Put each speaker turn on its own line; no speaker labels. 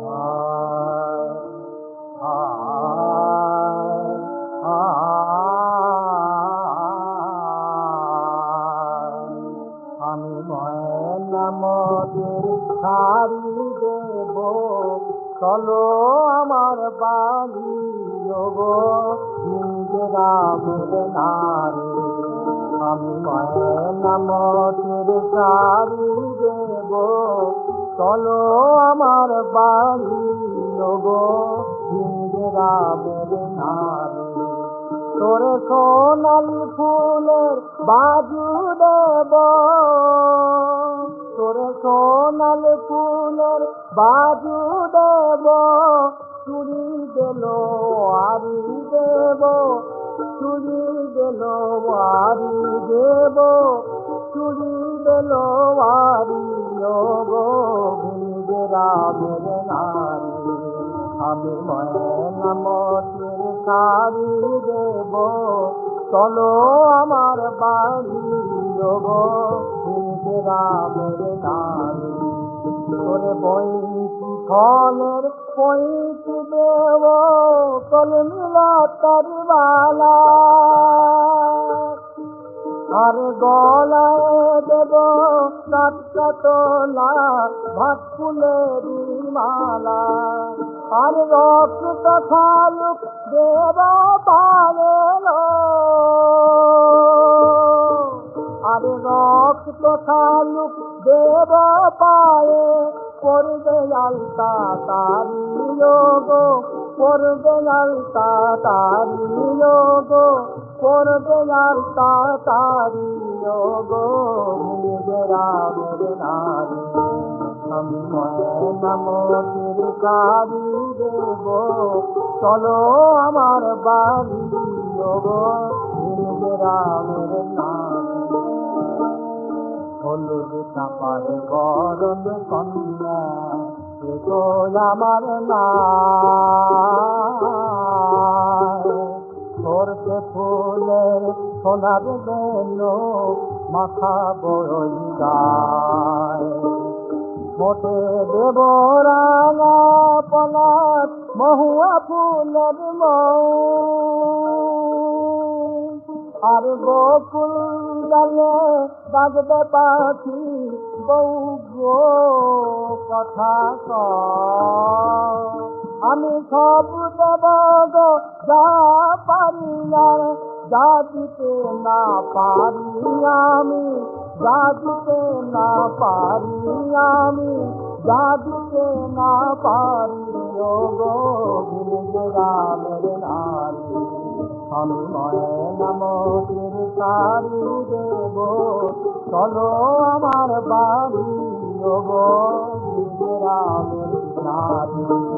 আমি ময়নামতির শাড়ি দেব, চলো আমার বাড়ি গো গ্রামের নারী। আমি ময়নামতির শাড়ি দেব, চলো আমার বাড়ি গো গ্রামের নারী। তোর সোনালি ফুলের বাজু দেব, তোর সোনালি ফুলের বাজু দেব, চুড়ি দিল আরি দেব, চুড়ি দিল আরি দেব, চুড়ি দিল আরি গো গ্রামের নারী। আমি ময়নামতির শাড়ি দেব, চলো আমার বাড়ি গো গ্রামের নারী। তোরে বইটি ফলের পইটি দেব, কলমিলা তারি মালা, আর গলায় দেব টাটকা তোলা ভাত ফুলের মালা, আর রক্ত খালুক দেব পায়েল, আর রক্ত খালুক দেব পায়ে, করবে আলতা তারি গো, করবে আলতা তারি গো, করবে আলতা তারি গো গ্রামের নারী। আমি ময়নামতির শাড়ি দেব, চলো আমার বাড়ি গো গ্রামের নারী। হলুদ চাপার গরম কন্যা গো আমার নাম, ধরতে ফুলের সোনার বেন মাথা বই গায়, মোটে দেব রাঙা পলাশ মহুয়া ফুলের মৌ, আর বকুল ডালে বাজবে পাখি বউ গো কথা কয়। আমি সব দেব গো যা পারি, আর যা দিতে না পারি আমি, যা দিতে না পারি আমি, যা দিতে না পারি গো গ্রামের নারী। আমি ময়নামতির শাড়ি দেব, চলো আমার বাড়ি গো গ্রামের নারী।